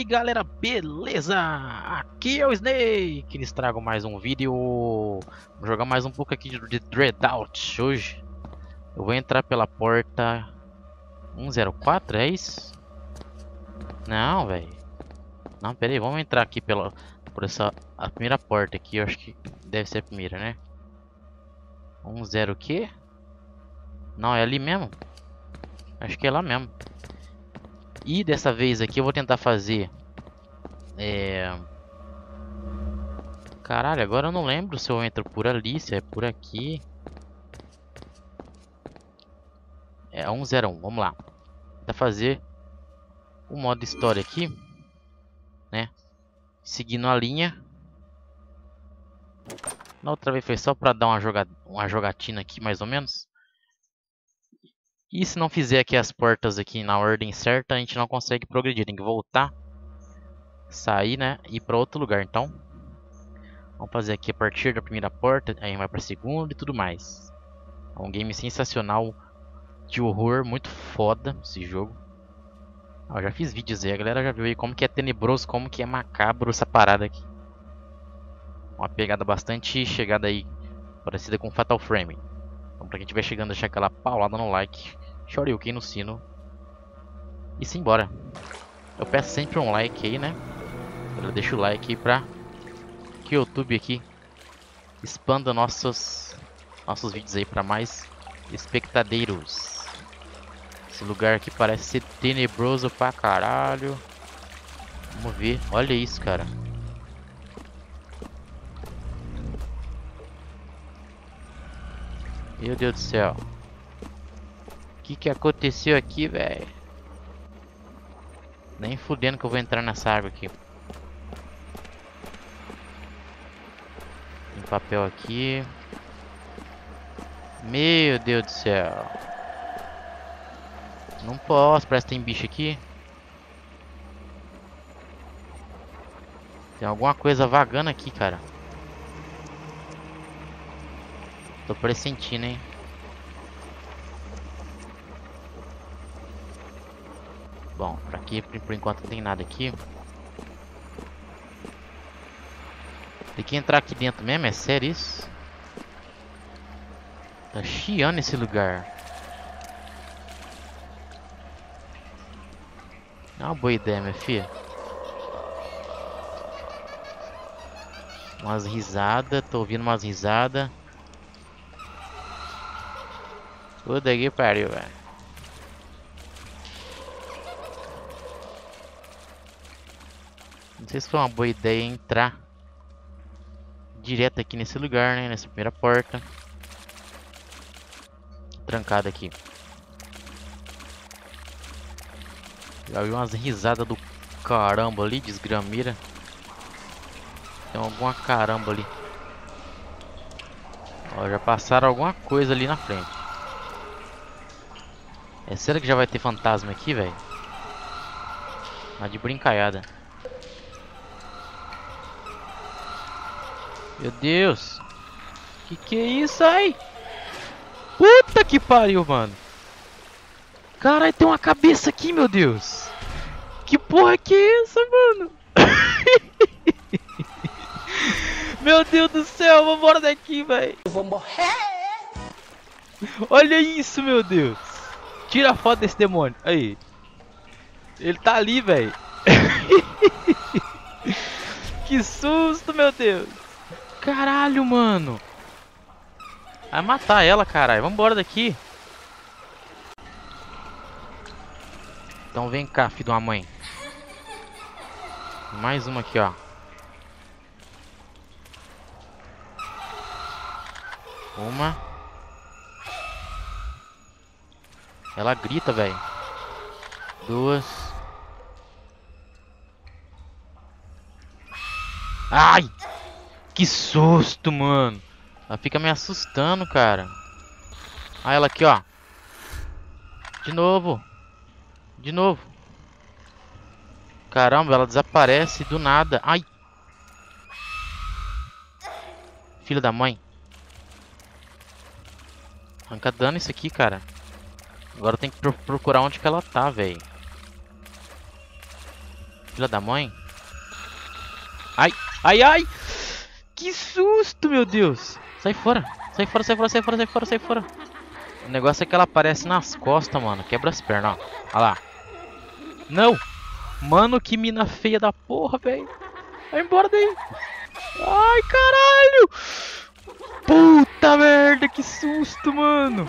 galera, beleza? Aqui é o Snake, eles tragam mais um vídeo. Vou jogar mais um pouco aqui de Dreadout hoje. Eu vou entrar pela porta 104, é isso? Não, velho. Não, pera aí, vamos entrar aqui por essa a primeira porta aqui, eu acho que deve ser a primeira, né? 10 o quê? Não, é ali mesmo? Acho que é lá mesmo. E dessa vez aqui eu vou tentar fazer... Caralho, agora eu não lembro se eu entro por ali, se é por aqui. É 101, vamos lá. Tentar fazer o modo história aqui, né? Seguindo a linha. Na outra vez foi só pra dar uma jogatina aqui, mais ou menos. E se não fizer aqui as portas aqui na ordem certa, a gente não consegue progredir. Tem que voltar, sair, né? E ir para outro lugar. Então, vamos fazer aqui a partir da primeira porta, aí vai para a segunda e tudo mais. É um game sensacional de horror, muito foda esse jogo. Eu já fiz vídeos aí, a galera já viu aí como que é tenebroso, como que é macabro essa parada aqui. Uma pegada bastante chegada aí, parecida com Fatal Frame. Então pra quem estiver chegando, deixar aquela paulada no like, shoryuken no sino e simbora. Eu peço sempre um like aí, né? Deixa o like aí pra que o YouTube aqui expanda nossos vídeos aí pra mais espectadeiros. Esse lugar aqui parece ser tenebroso pra caralho. Vamos ver, olha isso, cara. Meu Deus do céu. O que aconteceu aqui, velho? Nem fudendo que eu vou entrar nessa água aqui. Tem papel aqui. Meu Deus do céu. Não posso, parece que tem bicho aqui. Tem alguma coisa vagando aqui, cara. Tô pressentindo, hein? Bom, pra aqui por enquanto não tem nada aqui. Tem que entrar aqui dentro mesmo, é sério isso? Tá chiando esse lugar. Não é uma boa ideia, minha filha. Umas risadas, tô ouvindo umas risadas. Puta que pariu, velho. Não sei se foi uma boa ideia entrar direto aqui nesse lugar, né? Nessa primeira porta. Trancada aqui. Já vi umas risadas do caramba ali, desgramira. Tem alguma caramba ali. Ó, já passaram alguma coisa ali na frente. É sério que já vai ter fantasma aqui, velho? Mas de brincalhada. Meu Deus. Que é isso aí? Puta que pariu, mano. Caralho, tem uma cabeça aqui, meu Deus. Que porra que é essa, mano? Meu Deus do céu, vou embora daqui, velho. Eu vou morrer. Olha isso, meu Deus. Tira a foto desse demônio. Aí. Ele tá ali, velho. Que susto, meu Deus. Caralho, mano. Vai matar ela, caralho. Vambora daqui. Então vem cá, filho de uma mãe. Mais uma aqui, ó. Uma. Ela grita, velho. Duas. Ai! Que susto, mano. Ela fica me assustando, cara. Ah, ela aqui, ó. De novo. De novo. Caramba, ela desaparece do nada. Ai! Filha da mãe. Arranca dano isso aqui, cara. Agora tem que procurar onde que ela tá, velho. Filha da mãe. Ai, ai, ai! Que susto, meu Deus! Sai fora! Sai fora, sai fora, sai fora, sai fora, sai fora! O negócio é que ela aparece nas costas, mano. Quebra as pernas, ó. Olha lá. Não! Mano, que mina feia da porra, velho. Vai embora daí. Ai, caralho! Puta merda, que susto, mano!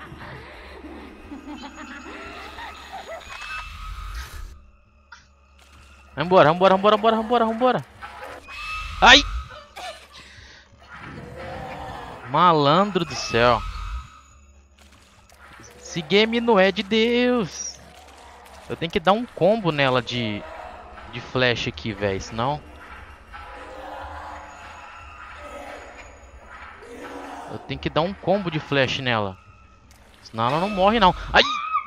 Vambora, vambora, vambora, vambora, vambora, vambora. Ai! Malandro do céu. Esse game não é de Deus. Eu tenho que dar um combo nela de flash aqui, velho. Senão... eu tenho que dar um combo de flash nela. Senão ela não morre, não. Ai!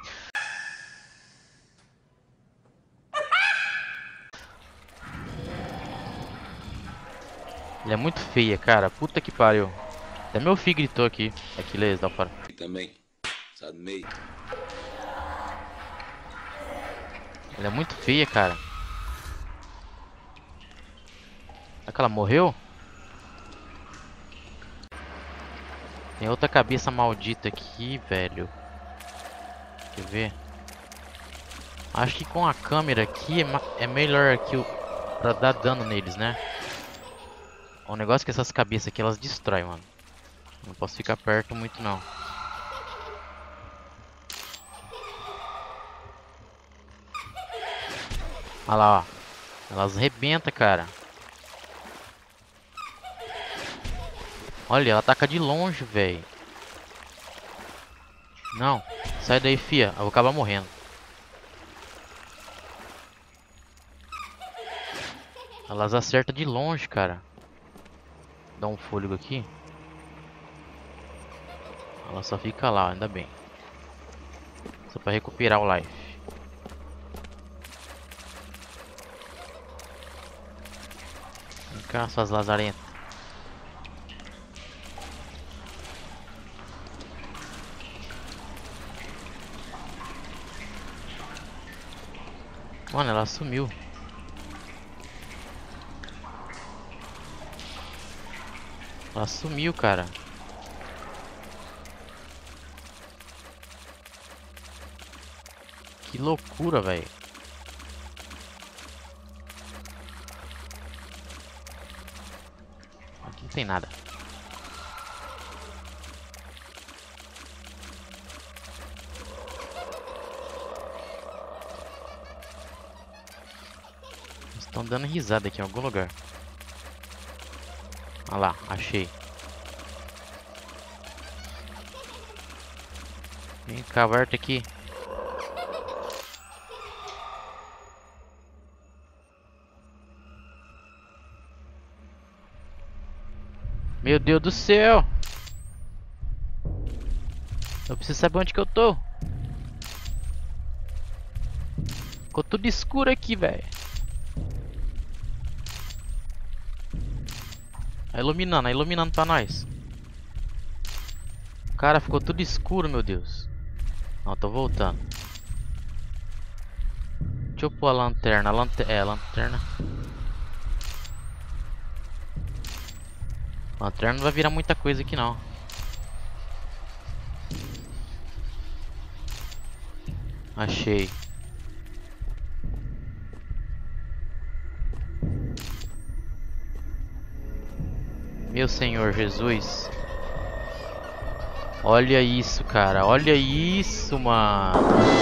Ela é muito feia, cara. Puta que pariu. Até meu filho gritou aqui. Aqui, beleza, dá para. Também. Sabe meio. Ela é muito feia, cara. Será que ela morreu? Tem outra cabeça maldita aqui, velho. Quer ver? Acho que com a câmera aqui é melhor aqui pra dar dano neles, né? O negócio é que essas cabeças aqui, elas destroem, mano. Não posso ficar perto muito, não. Olha lá, ó. Elas rebentam, cara. Olha, ela ataca de longe, velho. Não, sai daí, fia. Eu vou acabar morrendo. Elas acertam de longe, cara. Dá um fôlego aqui. Ela só fica lá, ainda bem. Só pra recuperar o life. Vem cá, suas lazarentas. Mano, ela sumiu. Ela sumiu, cara. Que loucura, velho. Aqui não tem nada. Estão dando risada aqui em algum lugar. Olha lá, achei. Vem cá, volta aqui. Meu Deus do céu! Eu preciso saber onde que eu tô. Ficou tudo escuro aqui, velho. Tá iluminando pra nós. Cara, ficou tudo escuro, meu Deus. Não, tô voltando. Deixa eu pôr a lanterna. A lanterna. A lanterna não vai virar muita coisa aqui, não. Achei. Meu Senhor Jesus. Olha isso, cara. Olha isso, mano.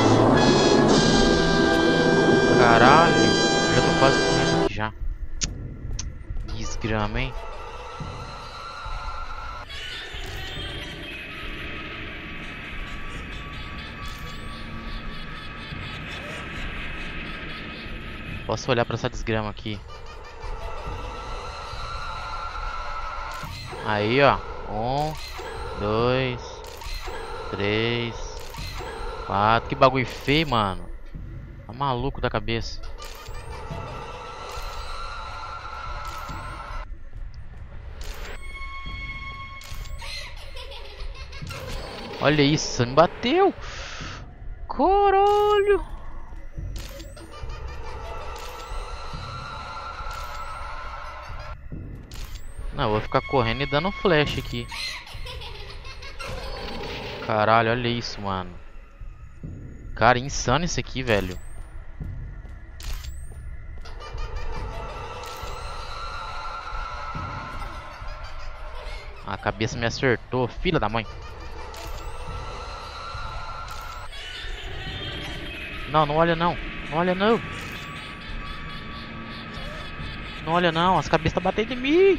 Caralho. Já tô quase morrendo aqui já. Desgrama, hein? Posso olhar pra essa desgrama aqui. Aí, ó. 1, 2, 3, 4. Que bagulho feio, mano. Tá maluco da cabeça. Olha isso, me bateu. Caralho. Não, eu vou ficar correndo e dando flash aqui. Caralho, olha isso, mano. Cara, insano isso aqui, velho. A cabeça me acertou, filha da mãe. Não, não olha não. Não olha não. Não olha não, as cabeças estão batendo em mim.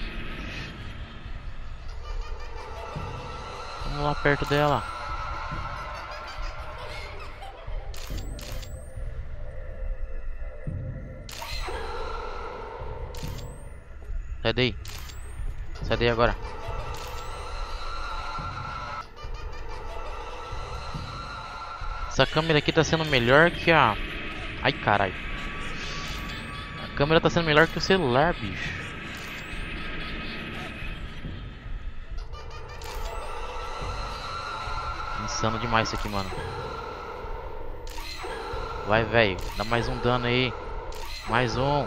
Vamos lá perto dela. Sai daí. Sai daí agora. Essa câmera aqui tá sendo melhor que a... Ai, caralho. A câmera tá sendo melhor que o celular, bicho. Insano demais isso aqui, mano. Vai, velho. Dá mais um dano aí. Mais um.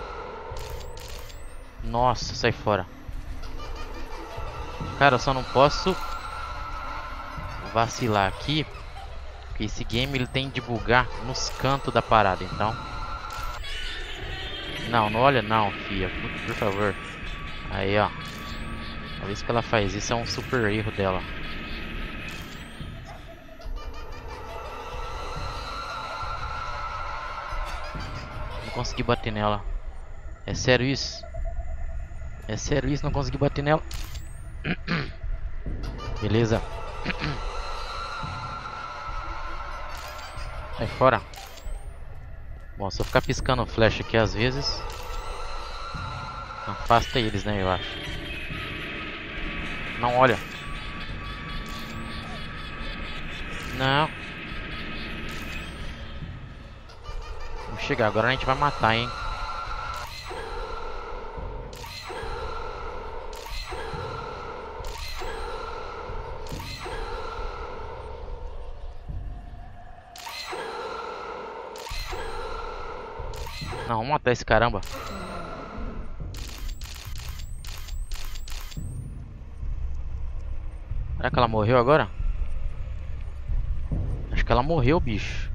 Nossa, sai fora. Cara, eu só não posso vacilar aqui, porque esse game ele tem de bugar nos cantos da parada, então. Não, não olha não, fia. Por favor. Aí, ó. A vez que ela faz isso é um super erro dela. Não consegui bater nela. É sério isso? É sério isso? Não consegui bater nela. Beleza. Sai fora. Bom, se eu ficar piscando flash aqui às vezes, afasta eles, né, eu acho. Não olha. Não. Vamos chegar, agora a gente vai matar, hein. Não, vamos matar esse caramba. Será que ela morreu agora? Acho que ela morreu, bicho.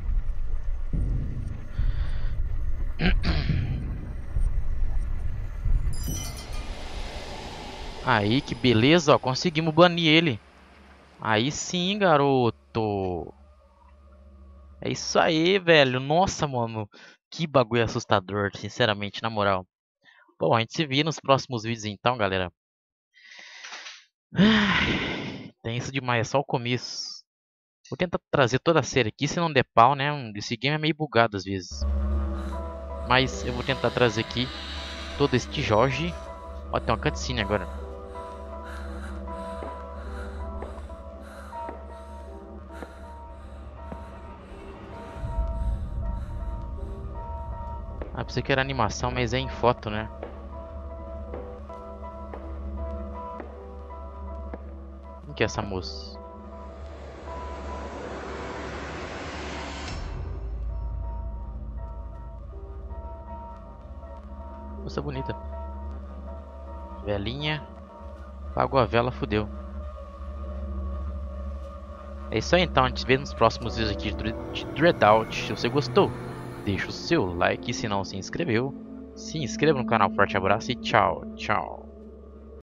Aí, que beleza, ó. Conseguimos banir ele. Aí sim, garoto. É isso aí, velho. Nossa, mano. Que bagulho assustador, sinceramente, na moral. Bom, a gente se vê nos próximos vídeos então, galera. Tem isso demais, é só o começo. Vou tentar trazer toda a série aqui, se não der pau, né? Esse game é meio bugado às vezes. Mas eu vou tentar trazer aqui todo este Jorge. Ó, tem uma cutscene agora. Ah, pensei que era animação, mas é em foto, né? Quem que é essa moça? Moça bonita. Velinha. Apagou a vela, fudeu. É isso aí então, a gente se vê nos próximos vídeos aqui de Dreadout. Se você gostou, deixa o seu like. Se não se inscreveu, se inscreva no canal. Forte abraço e tchau, tchau.